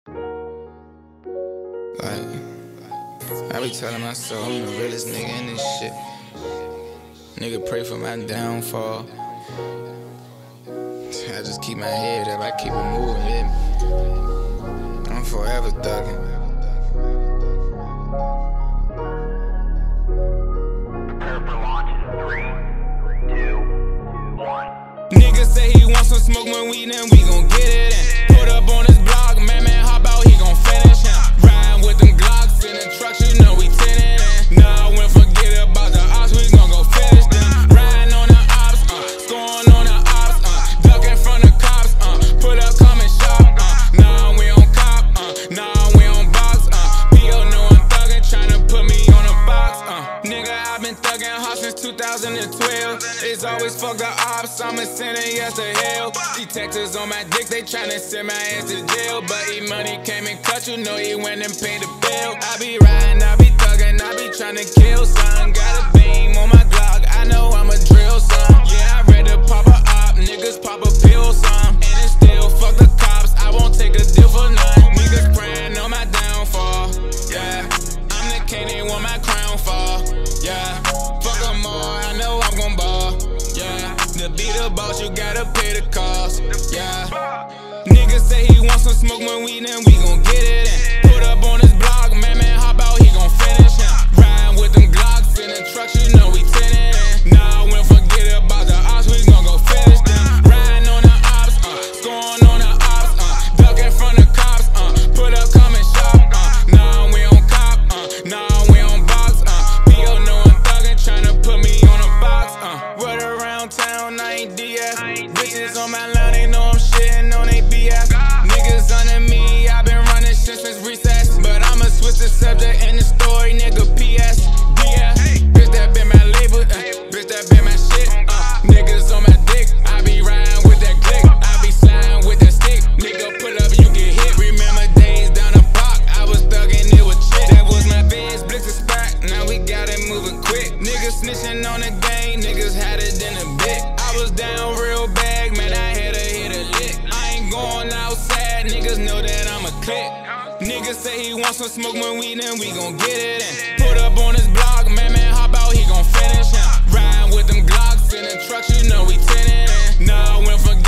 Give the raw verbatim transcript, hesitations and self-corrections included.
Like, I be telling myself I'm the realest nigga in this shit. Nigga pray for my downfall. I just keep my head up, I keep it moving, yeah. I'm forever thugging. Nigga say he wants some smoke when we then we gon' get it in. Put up on his block, man, man, hop out, he gon' finish him. Riding with them Glocks in the trucks, you know we tinted in. Nah, when forget about the ops, we gon' go finish them. Riding on the ops, uh, scoring on the ops, uh, ducking from the cops, uh, put up, come and shop, uh, nah, we on cop, uh, nah, we on box, uh, P O know I'm thuggin', tryna put me on a box, uh, nigga, I been thuggin' hard since two thousand twelve. It's always fuck the ops, I'm a sinner, yes to hell. Detectives on my dick, they tryna send my ass to jail. But he money came and cut, you know he went and paid the bill. I be riding, I be thuggin', I be tryna kill son. Got a beam on my Glock, I know I'm a drill son. Yeah, I ready to pop a op, niggas pop a pill some. And it's still fuck the cops, I won't take a deal for none. Niggas praying on my downfall, yeah. I'm the king, they want my crown fall, yeah. Fuck them all, I know I'm gon' ball, yeah. To be the boss, you gotta pay the cost, yeah. Niggas say he wants some smoke when we then we gon' get it in. Put up on his block, man, man, hop out, he gon' finish him. Riding with them Glocks in the trucks, you know we tinted in. Nah, when forget about the ops, we gon' go finish them. Riding on the ops, uh, scoring on the ops, uh, ducking from the cops, uh, put up, come and shop, uh, nah, we on cop, uh, nah, we on box, uh, P O know I'm thuggin', tryna put me on a box, uh, run around town, I ain't D F. Bitches on my line, they know I'm shitting on they B F. Niggas under me, I been running shit since recess. But I'ma switch the subject in the story, nigga, P S D F. Bitch, that been my label, uh, bitch, that been my shit, uh, niggas on my dick, I be riding with that click, I be sliding with that stick, nigga, pull up, you get hit. Remember days down the block, I was thugging it with chick. That was my biz, blitz is back, now we got it moving quick. Niggas snitching on the gang, niggas had it in a bit. I was down real bad, man, I had to hit a lick. I ain't going outside, niggas know that I'm a click. Niggas say he wants some smoke when we then we gon' get it in. Put up on his block, man, man, hop out, he gon' finish him. Riding with them Glocks in the trucks, you know we tinted in. Nah, when forget